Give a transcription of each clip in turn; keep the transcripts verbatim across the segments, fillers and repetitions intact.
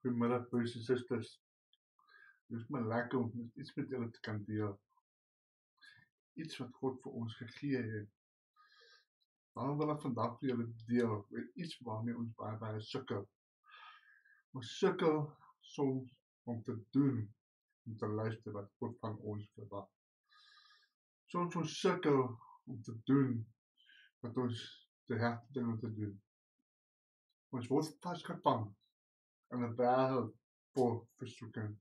Goeiemiddag broers en susters. Dit is my lekker om iets met julle te kan deel. Iets wat God vir ons gegee het. Daarom wil ek vandag vir julle deel met iets waarmee ons baie baie sukkel. Ons sukkel soms om te doen, om te luister wat God van ons verwag. Soms ons sukkel om te doen wat ons te regte ding om te doen. Ons word vasgevang in 'n wêreld vol versoeking.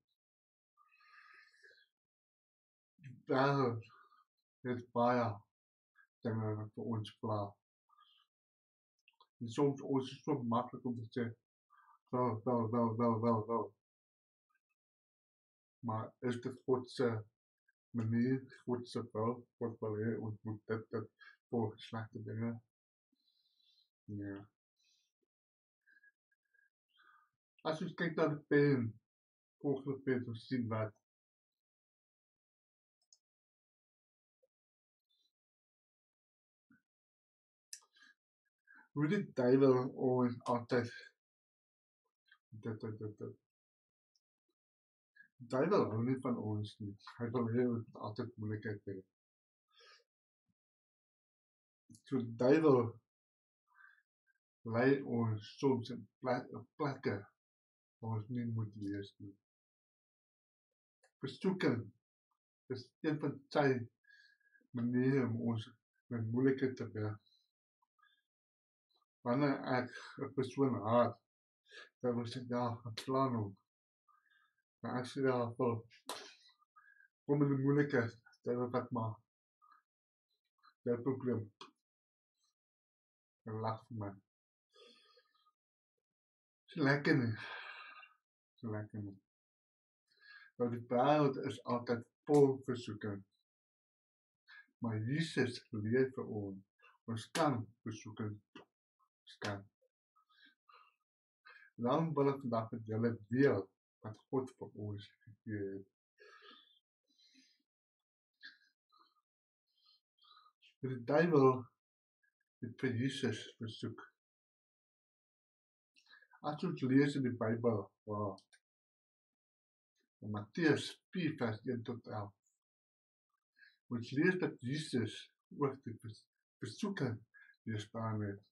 Die wêreld het baie dinge wat vir ons pla. En soms ons is so maklik om te sê, wel, wel, wel, wel, wel, wel. Maar is dit God se manier, God se wil, God wil hê ons moet dit, dit voor slegte dinge? Nee. As ons kyk na die pen, volgende pen, ons sien wat hoe die duiwel ons altyd dit, dit, dit, dit. Die duiwel hou nie van ons nie. Hy wil hê ons moet altyd moeilikheid hê. So die duiwel lei ons soms in plekke waar ons nie moet wees nie. Versoeking is een van sy maniere om ons met moeilikheid te werk. Wanneer ek 'n persoon haat, dan wil ek daar 'n plan op. Maar ek sê daar vir kom in die moeilikheid, dit wil wat maar dat probleem. En lag vir my. Is lekker nie. Is lekker nie. Nou die wêreld is altyd vol versoeking. Maar Jesus leer vir ons, ons kan versoeking staan. Daarom wil ek vandag met julle deel wat God vir ons gegee het. Die duiwel het vir Jesus versoek. As ons lees in die Bybel, waar in Matteus vier vers een tot elf, ons lees dat Jesus ook die versoeking weerstaan het.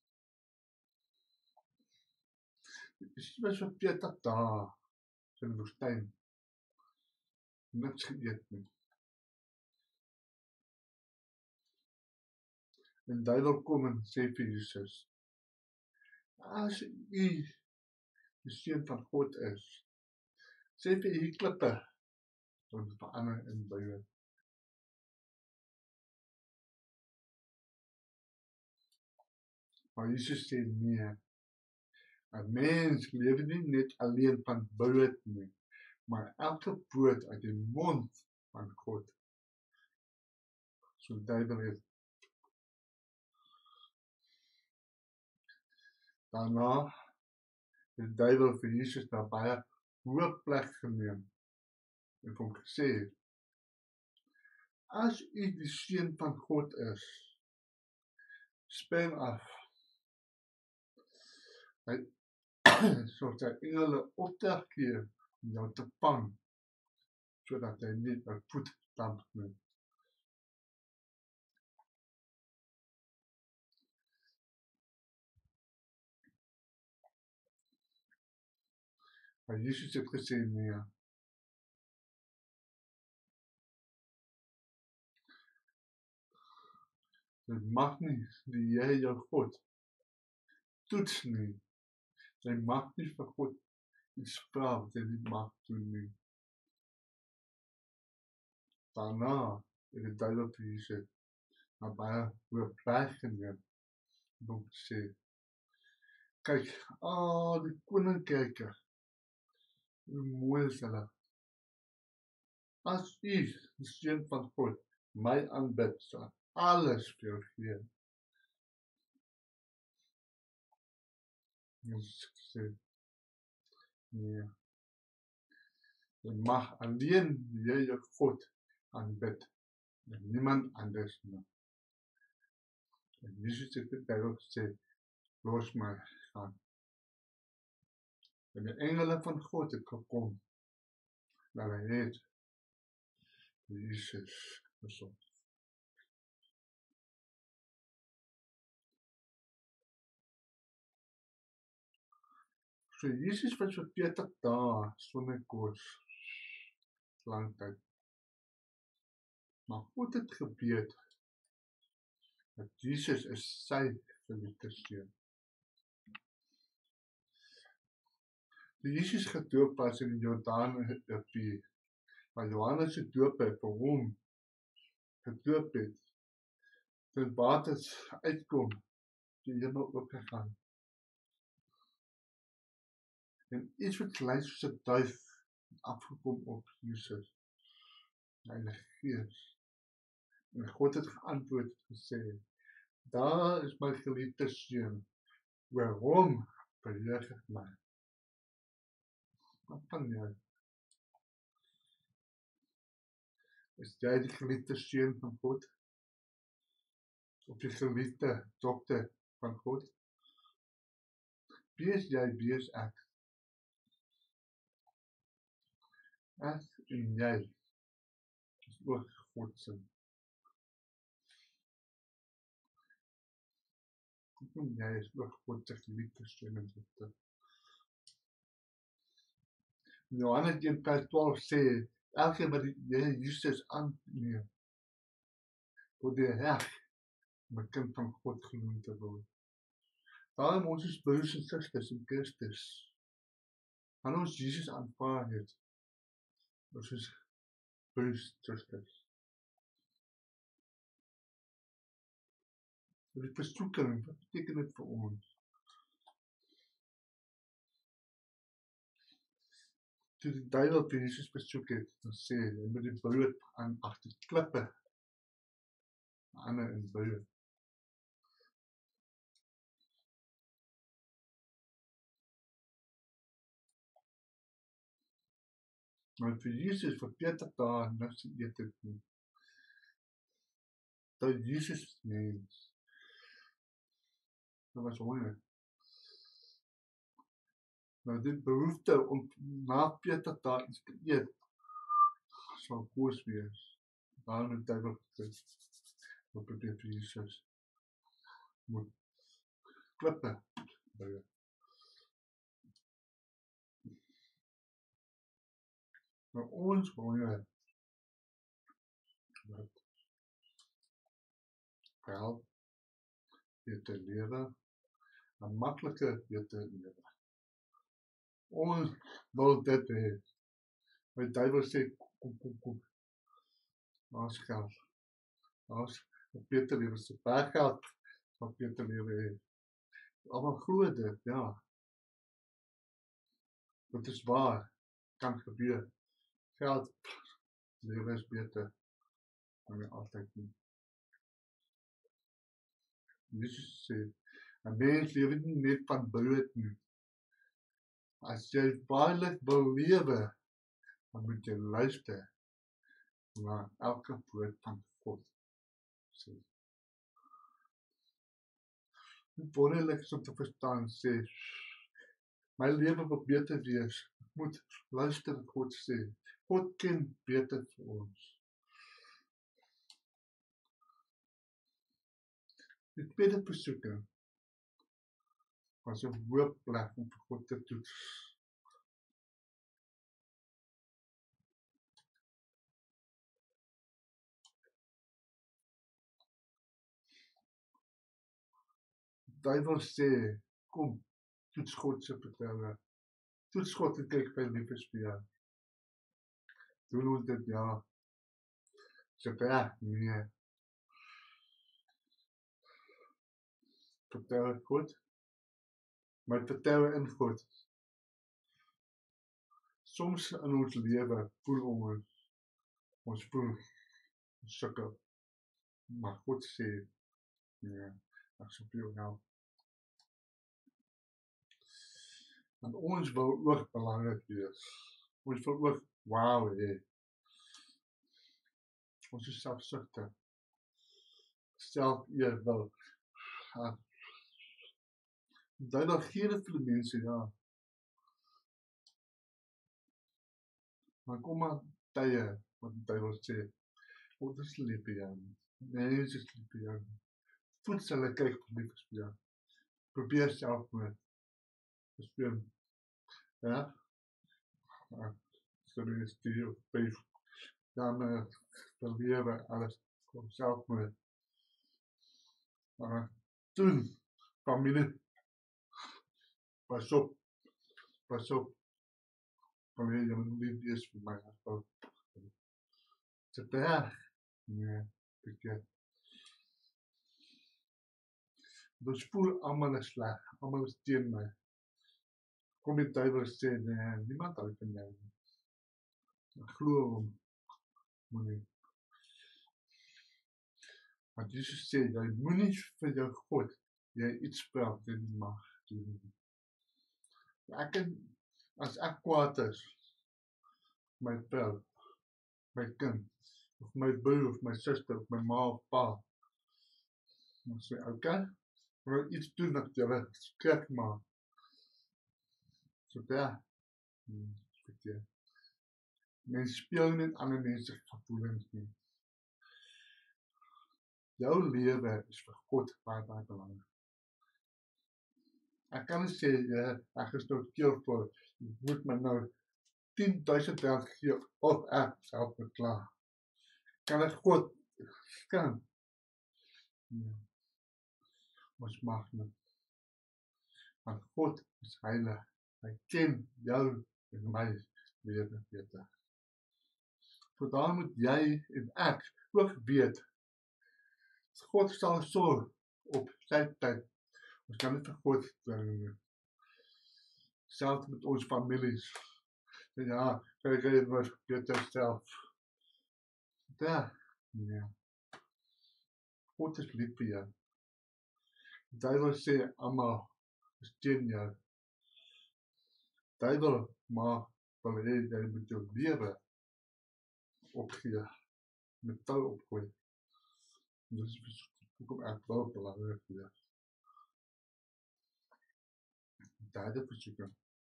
Jesus was vir veertig dae in die woestyn, niks geëet nie. En die duiwel kom en sê vir Jesus, as u die seun van God is, sê vir hierdie klippe, om te verander in buie. Maar Jesus sê nee, 'n mens lewe nie net alleen van brood nie, maar elke woord uit die mond van God. So die duiwel het. Daarna het die duiwel vir Jesus na baie hoë plek geneem en hom gesê, as u die seun van God is, spring af. Hy so sy engele opdrag gee om jou te vang, sodat hy nie by voet stamp nie. Maar Jesus het gesê nee. Jy mag nie die Here jou God toets nie. Jy mag nie vir God iets vra wat jy nie mag doen nie. Daarna het die duiwel vir Jesus na baie hoë plek geneem en hom gesê, kyk, al die koninkryke, hoe mooi is hulle. As u, die seun van God, my aanbid, sal alles vir jou gee. Jesus sê, nee, jy mag alleen die Here jou God aanbid, en niemand anders nie. En Jesus het die duiwel gesê, los my gaan. En die engele van God het gekom, en hy het Jesus gesond. So Jesus was vir veertig dae sonder kos, lang tyd. Maar God het geweet, dat Jesus is sy geliefde seun. Toe Jesus gedoop was in die Jordaanrivier, waar Johannes se doop het vir hom gedoop het, toe waters uitkom, die hemel oopgegaan. En iets wat gelyk soos 'n duif afgekom op Jesus, die Heilige Gees. En God het geantwoord en gesê, daar is my geliefde seun, oor hom verheug ek my. Wat van jou? Is jy die geliefde seun van God? Of die geliefde dogter van God? Wie is jy, wie is ek? Ek en jy is ook God se. Ek en jy is ook God se geliefde seun en dogter. Johannes een vers twaalf sê, elkeen wat die Here Jesus aanneem, word die reg om 'n kind van God genoem te word. Daarom ons is broers en susters in Christus. Wanneer ons Jesus aanvaar het, ons is broers en susters. So die versoeking, wat beteken dit vir ons? Toe die duiwel vir Jesus besoek het, dan sê hy, hy moet die brood aan agter klippe, ander in brood. Maar vir Jesus vir veertig dae niks geëet het nie. Dat Jesus is mens. Hy was honger. Nou dit behoefte om na veertig dae iets te eet, sal kos wees. Daarom het hy gesê, wat betref vir Jesus, moet klippe brood. Maar ons honger, wat help weer te lewe, 'n maklike weer te lewe. Ons wil dit hê. My duiwel sê, kom, kom, kom. Daar's geld. Daar's 'n beter lewe, so baie geld, wat beter lewe hê. Almal glo dit, ja. Dit is waar, kan gebeur. Geld, lewe is beter, maar nie altyd nie. Jesus sê, 'n mens lewe nie net van brood nie. As jy waarlik wil lewe, dan moet jy luister na elke woord van God sê. Dit wonderlik is om te verstaan, sê, my lewe wil beter wees. Ek moet luister wat God sê. God ken beter vir ons. Die tweede versoeking was 'n hoë plek om vir God te toets. Die duiwel sê, kom, toets God se vertroue. Toets God en kyk of hy lief is vir jou. Doen ons dit, ja. Sê vir, nee. Vertrou op God. Maar vertrou in God. Soms in ons lewe voel ons, ons voel sukkel. Maar God sê, nee, ek sal vir jou help. Want ons wil ook belangrik wees. Ons wil ook wow hê. Ons is selfsugtig. Selfeer wil. Dit dan gee dit vir die mense, ja. Maar kom maar tye wat die duiwel sê, God is lief vir jou. Mense is lief vir jou. Voet hulle kyk vir lief vir jou. Probeer selfmoord. Verspreek. Ja? So dit is die of vyf. Dan uh, verlewe alles kom selfmoord. Maar toen, familie, pas op, pas op. Familie, jy moet nie wees vir my. Te ver. Nee, verkeerd. Dus voel allemaal is sleg, allemaal is teen my. Kom die duiwel sê, nee, niemand hou van jou. Ek glo hom, moenie. Want Jesus sê, jy moenie vir jou God, jy iets praat en nie mag doen. Ek kan, as ek kwaad is, my vrou, my kind, of my broer, of my suster, of my ma of pa, dan sê, okay, ek wil iets doen dat jy skrik maak. So ja, hmm, verkeerd. Mens speel nie ander mense gevoelens nie. Jou lewe is vir God baie baie belangrik. Ek kan nie sê, ja, ek is nou keelvol, jy moet my nou tien duisend rand gee, of ek self beklaar. Kan ek God, kan? Nee, ons mag nie. Want God is heilig, hy ken jou en my lewe beter. So daar moet jy en ek ook weet, God sal sorg op sy tyd. Ons kan nie vir God doen. Selfs met ons families. Ja, kyk jy wat beter self. Ja, nee. God is lief vir jou. Die duiwel sê almal is teen jou. Die duiwel maar wil hê jy moet jou lewe opgee. Met tou opgooi. Dis hoekom ek wel belangrik vir jou. Derde versoeking.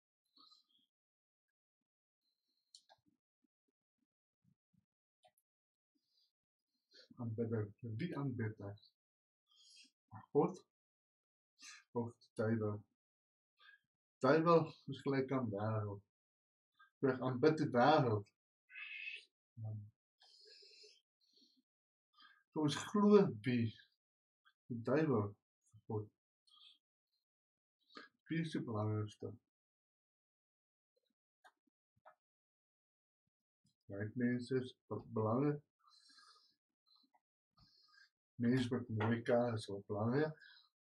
Aanbidder. Wie aanbid hy? God of die duiwel? Duiwel is gelyk aan wêreld. So ek aanbid die wêreld. So ons glo wie? Die duiwel vir God. Wie is die belangrikste? Ryk mense is belangrik. Mense met mooi kar is ook belangrik.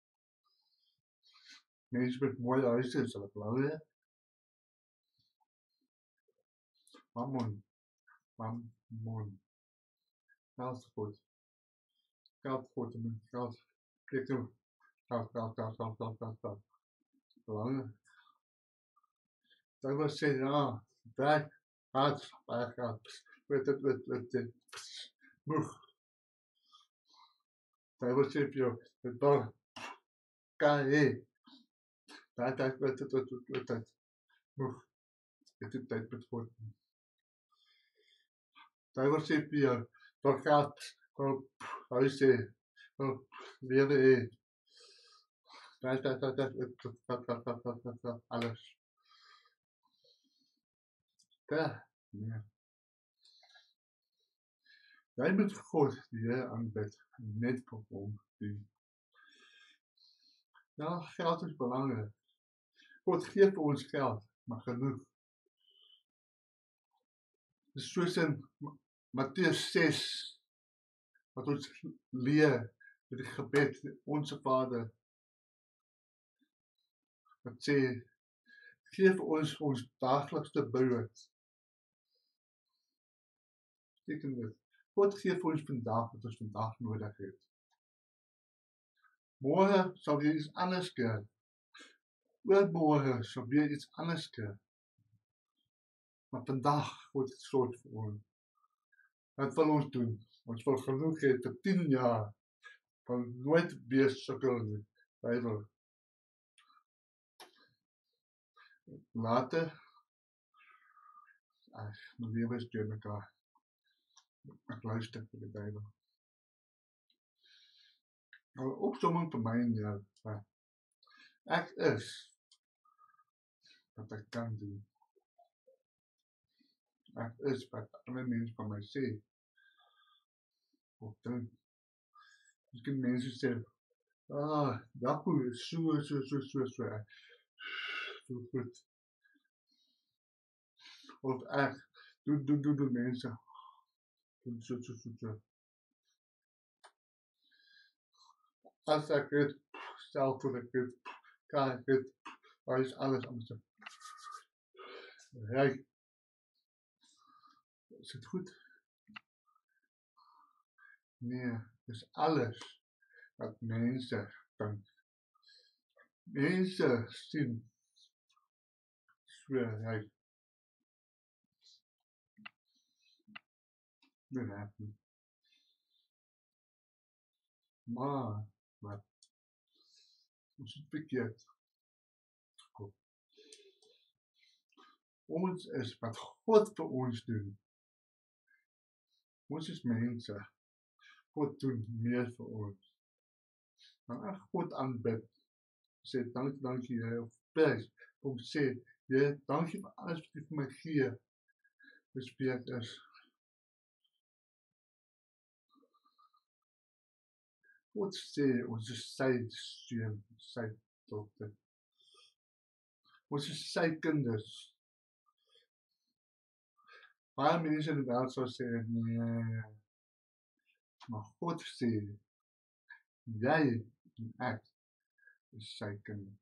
Mense met mooi huise is ook belangrik. Mammon. Mammon. Geld God. Geld God en geld. Kijk nou. Geld, geld, geld, geld, geld, geld, geld. Belangrijk. Dat was sê, ja, werk, hard, baie geld. Weet het, weet, weet, weet, moeg. Dat was sê vir jou, het wel, kan hee. Dat, dat, weet het, weet, weet, weet, weet, moeg. Het die tyd met God. Dat was sê vir jou, wel geld, wel, huis hee, wel, lewe hee. Dat, dat, dat, dat, dat, dat, dat, dat, dat, dat, dat, alles. Ja, nee. Jy moet God die Here aanbid, net vir hom dien. Ja, geld is belangrik. God gee vir ons geld, maar genoeg. Dis soos in Matteus ses, wat ons leer met die gebed, Onse Vader, wat sê, gee vir ons ons daaglikse brood. Beteken dit, God gee vir ons vandag wat ons vandag nodig het. Môre sal jy iets anders kry. Oormôre sal weer iets anders kry. Maar vandag God sorg vir ons. Wat wil ons doen? Ons wil genoeg hê vir tien jaar. Van nooit weer sukkel nie. Bybel. Later, Ag, my lewe is deur mekaar. Ek luister vir die duiwel. Nou, opsomming vir my en jou, ek is wat ek kan doen. Ek is wat ander mense van my sê, of dink. Miskien mense sê, ah, Jaco is so, so, so, so, so, so goed. Of ek, doen, doen, doen, doen mense, doen so, so, so, so. As ek het, self voor ek het, kan ek het, waar is alles anders. Hey, is het goed? Nee, is alles wat mense dink. Mense sien, so, hey, dit happen. Maar, wat, ons het verkeerd gekom. Ons is wat God vir ons doen. Ons is mense. God doen meer vir ons. Dan ek God aanbid, sê dankie, dankie, Here, of prys, om sê, Here, dankie vir alles wat jy vir my gee, dis wie ek is. God sê, ons is sy seun, sy dogter. Ons is sy kinders. Baie mense in die wêreld sal sê, nee, maar God sê, jy en ek is sy kinders.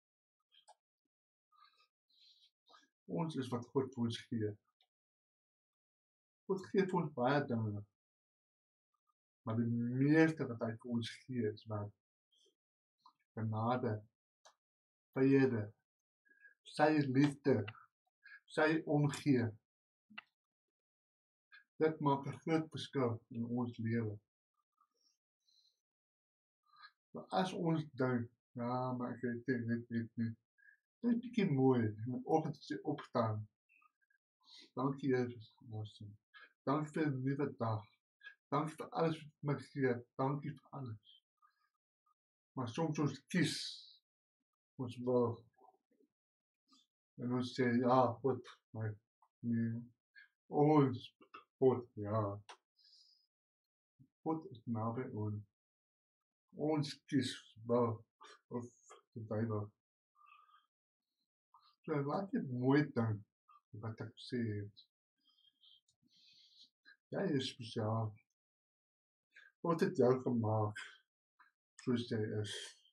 Ons is wat God vir ons gee. God gee vir ons baie dinge, maar die meeste wat hy vir ons gee is wat genade, vrede, sy liefde, sy omgee. Dit maak 'n groot verskil in ons lewe. Maar as ons dink, ja, maar ek weet nie, weet, weet nie, dit is bietjie mooi, in die oggend as jy opstaan, dankie Jesus, awesome. Dankie vir 'n nuwe dag, dankie vir alles wat jy my gee, dankie vir alles. Maar soms ons kies, ons wil, en ons sê, ja, God, maar nee, ons, God, ja, God is naby ons. Ons kies wel, of die duiwel. So laat jy mooi dink, wat ek sê het. Jy is spesiaal. God het jou gemaak, soos jy is.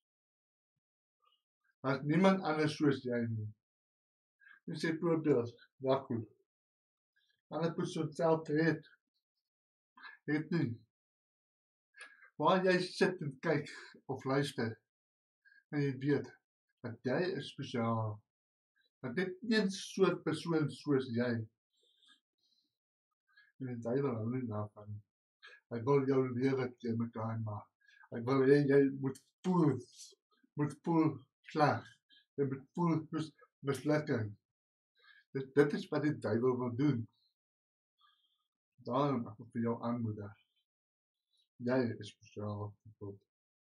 Daar is niemand anders soos jy nie. Jy sê voorbeeld, Jaco. Ander persoon self het, het nie. Waar jy sit en kyk, of luister, en jy weet, dat jy is spesiaal. Dat dit een soort persoon soos jy. En die duiwel hou nie daarvan. Hy wil jou lewe teen mekaar maak. Hy wil hê jy moet voel, moet voel sleg. Jy moet voel soos mislukking. Dit, dit is wat die duiwel wil doen. Daarom ek wil vir jou aanmoedig. Jy is spesiaal vir God.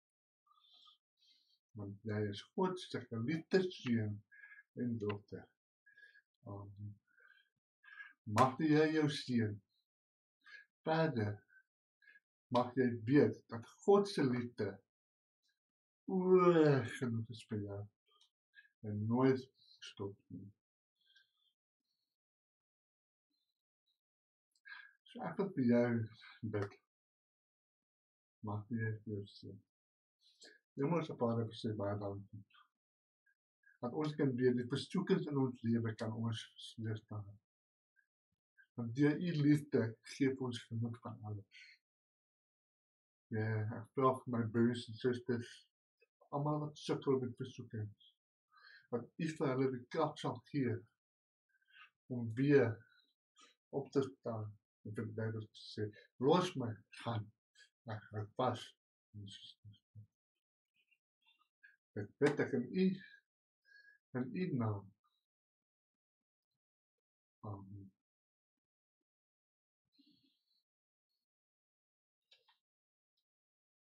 Want jy is God se geliefde seun en dogter. Amen. Mag die Here jou seën. Verder mag jy weet dat God se liefde oor genoeg is vir jou en nooit stop nie. So ek wil vir jou bid. Mag die Here jou seën. Hemelse Vader, sê baie dankie. Dat ons kan weet, die versoekings in ons lewe kan ons weerstaan. Want deur u liefde gee vir ons genoeg van alles. Ja, ek vra vir my broers en susters, almal wat sukkel met versoekings, dat u vir hulle die krag sal gee om weer op te staan en vir die duiwel te sê, los my, gaan, ek hou vas. Dit bid ek in u, in u naam.